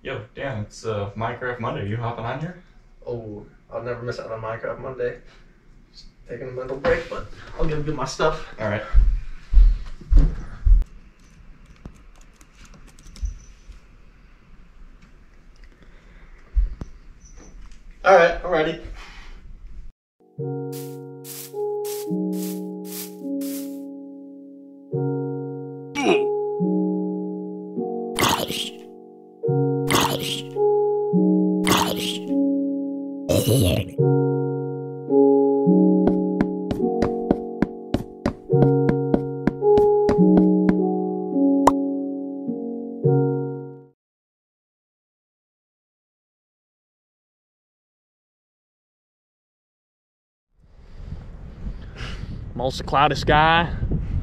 Yo, Dan, it's Minecraft Monday. You hopping on here? Oh, I'll never miss out on Minecraft Monday. Just taking a mental break, but I'll get my stuff. All right. All right, I'm ready. Mostly cloudy sky.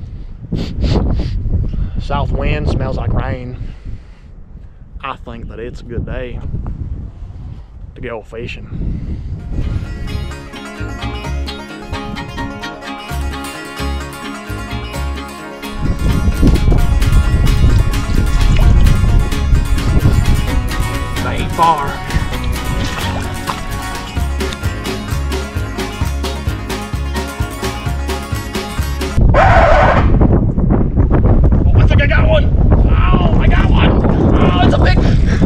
South wind, smells like rain. I think that it's a good day to go fishing. It ain't far. I got one! Oh, I got one! Oh, it's a big...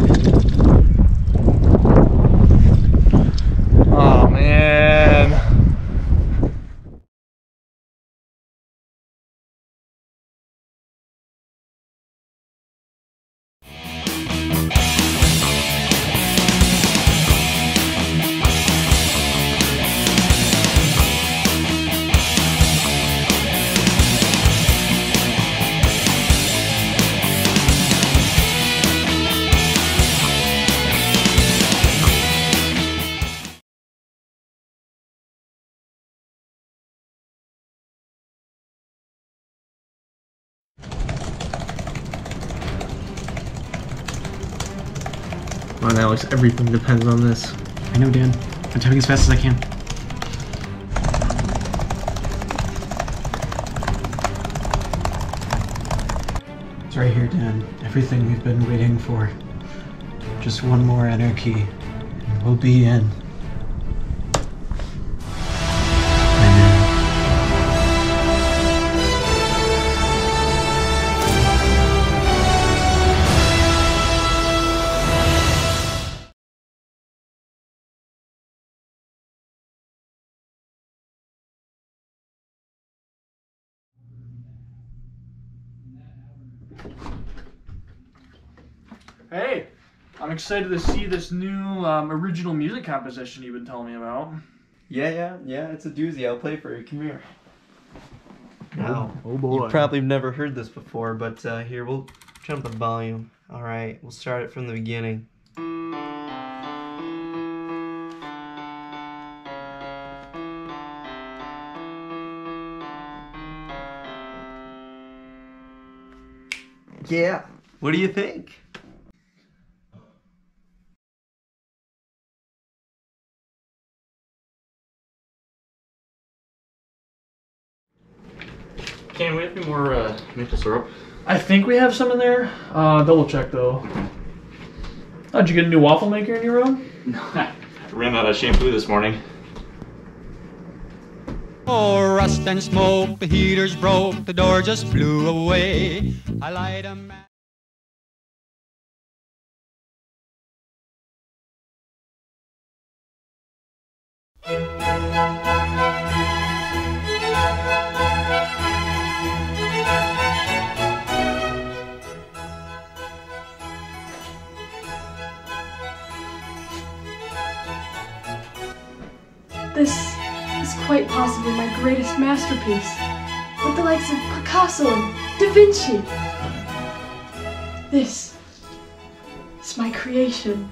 Oh, man. Come on, Alex, everything depends on this. I know, Dan. I'm typing as fast as I can. It's right here, Dan. Everything we've been waiting for. Just one more anarchy, and we'll be in. I know. Hey, I'm excited to see this new original music composition you've been telling me about. Yeah, it's a doozy. I'll play for you. Come here. Now, Oh boy. you probably have never heard this before, but here, we'll turn up the volume. Alright, we'll start it from the beginning. Yeah, what do you think? Can we have any more maple syrup? I think we have some in there. Double check though. Oh, did you get a new waffle maker in your room? No, I ran out of shampoo this morning. Oh, rust and smoke, the heaters broke, the door just flew away. I light a match. This is quite possibly my greatest masterpiece, with the likes of Picasso and Da Vinci. This is my creation.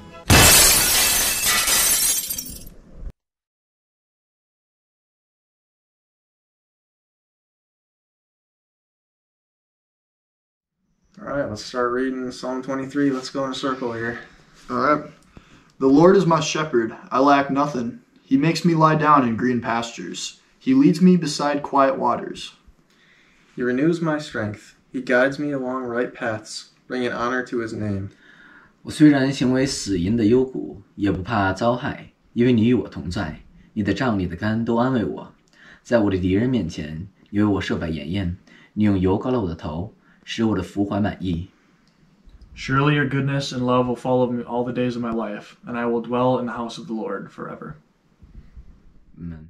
Alright, let's start reading Psalm 23. Let's go in a circle here. Alright. The Lord is my shepherd. I lack nothing. He makes me lie down in green pastures. He leads me beside quiet waters. He renews my strength. He guides me along right paths, bringing honor to his name. 我虽然行为死淫的幽谷，也不怕遭害，因为你与我同在。你的杖、你的竿都安慰我。在我的敌人面前，你为我设摆筵宴，你用油膏了我的头，使我的福怀满意。 Surely your goodness and love will follow me all the days of my life, and I will dwell in the house of the Lord forever. Amen.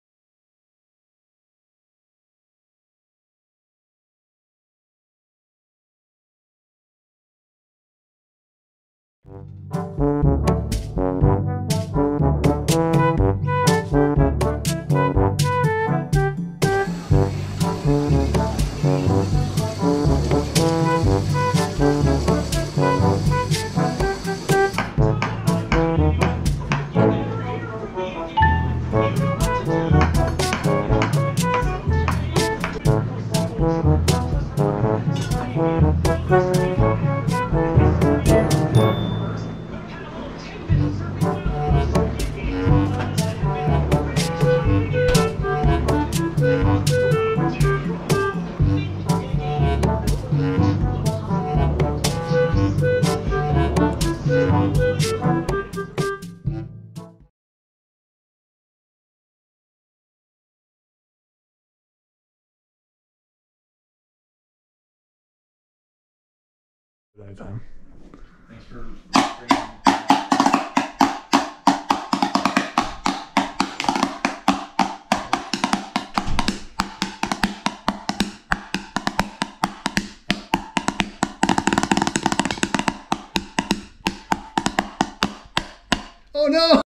Anytime. Thanks for Oh no!